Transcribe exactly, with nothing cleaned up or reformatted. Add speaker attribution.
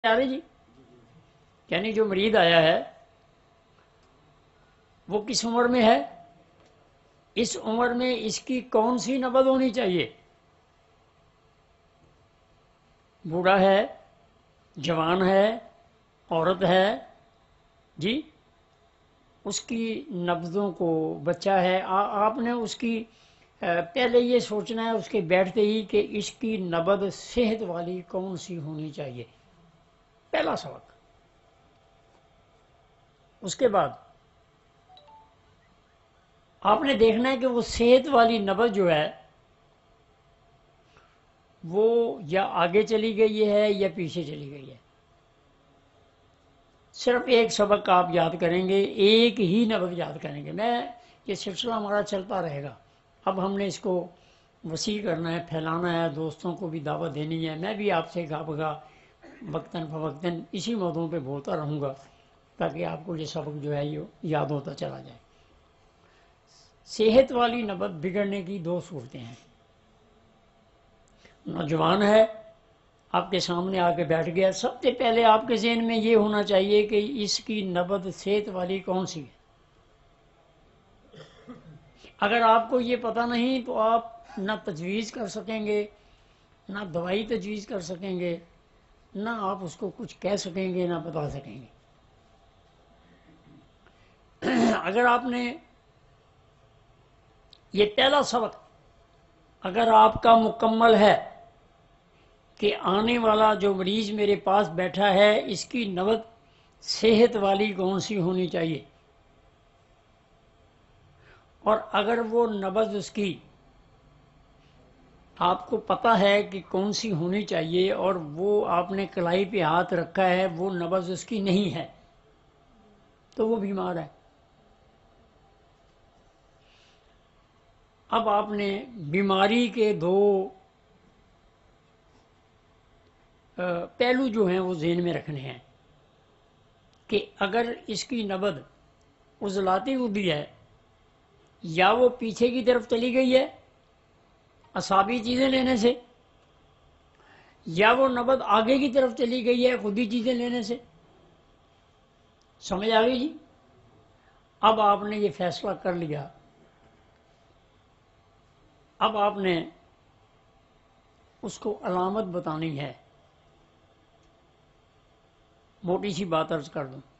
Speaker 1: آ رہی جی، یعنی جو مریض آیا ہے وہ کس عمر میں ہے، اس عمر میں اس کی کون سی نبض ہونی چاہیے؟ بوڑھا ہے، جوان ہے، عورت ہے جی، اس کی نبضوں کو بچہ ہے آ, آپ نے اس کی پہلے یہ سوچنا ہے اس کے بیٹھتے ہی کہ اس کی نبض صحت والی کون سی ہونی چاہیے، پہلا سبق۔ اس کے بعد آپ نے دیکھنا ہے کہ وہ صحت والی نبض جو ہے وہ یا آگے چلی گئی ہے یا پیچھے چلی گئی ہے۔ صرف ایک سبق آپ یاد کریں گے، ایک ہی نبض یاد کریں گے۔ میں یہ سلسلہ ہمارا چلتا رہے گا، اب ہم نے اس کو وسیع کرنا ہے، پھیلانا ہے، دوستوں کو بھی دعوت دینی ہے۔ میں بھی آپ سے گاہ بگاہ وقتاً فوقتاً اسی موضوع پہ بولتا رہوں گا تاکہ آپ کو یہ سبق جو ہے یہ یاد ہوتا چلا جائے۔ صحت والی نبض بگڑنے کی دو صورتیں ہیں۔ نوجوان ہے، آپ کے سامنے آ کے بیٹھ گیا، سب سے پہلے آپ کے ذہن میں یہ ہونا چاہیے کہ اس کی نبض صحت والی کون سی ہے۔ اگر آپ کو یہ پتہ نہیں تو آپ نہ تجویز کر سکیں گے، نہ دوائی تجویز کر سکیں گے، نہ آپ اس کو کچھ کہہ سکیں گے، نہ بتا سکیں گے۔ اگر آپ نے یہ پہلا سبق اگر آپ کا مکمل ہے کہ آنے والا جو مریض میرے پاس بیٹھا ہے اس کی نبض صحت والی کون سی ہونی چاہیے، اور اگر وہ نبض اس کی آپ کو پتہ ہے کہ کون سی ہونی چاہیے اور وہ آپ نے کلائی پہ ہاتھ رکھا ہے وہ نبض اس کی نہیں ہے تو وہ بیمار ہے۔ اب آپ نے بیماری کے دو پہلو جو ہیں وہ ذہن میں رکھنے ہیں کہ اگر اس کی نبض عضلاتی ودی ہے یا وہ پیچھے کی طرف چلی گئی ہے اعصابی چیزیں لینے سے، یا وہ نبض آگے کی طرف چلی گئی ہے خودی چیزیں لینے سے، سمجھ آ گئی جی؟ اب آپ نے یہ فیصلہ کر لیا، اب آپ نے اس کو علامت بتانی ہے۔ موٹی سی بات عرض کر دوں،